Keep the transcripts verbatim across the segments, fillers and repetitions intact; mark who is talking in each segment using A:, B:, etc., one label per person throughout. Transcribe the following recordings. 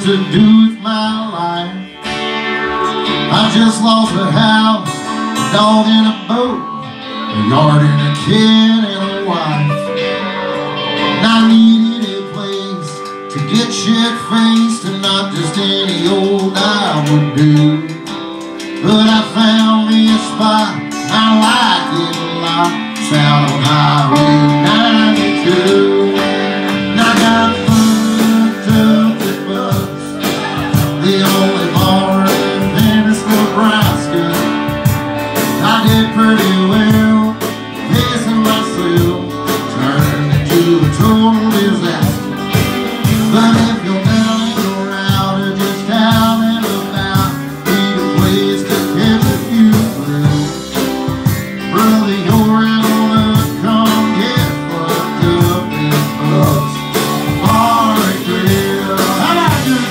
A: to do with my life. I just lost a house, a dog and a boat, a yard and a kid and a wife. And I needed a place to get shit-faced, and not just any old I would do. But I found me a spot I like getting lost out on Highway ninety-two. And I got fucked up at Bucks, the only bar in Venice, Nebraska. I did pretty well, pacing myself, turned into a total disaster. But if you're down in the route or just out and about, need a place to catch a few thrills, brother, you're in on a come get fucked up in Bucks Bar and Grill. How about you?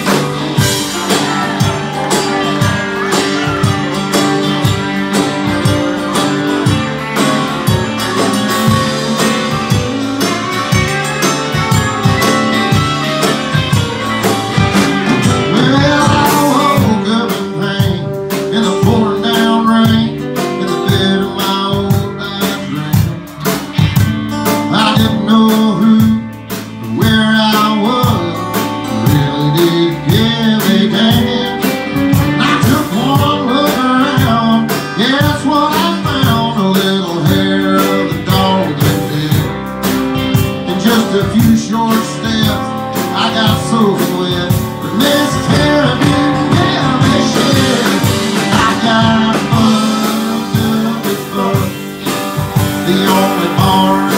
A: A few short steps, I got so wet, but Miss Tara didn't give me shit. I got fucked up at Bucks, the only bar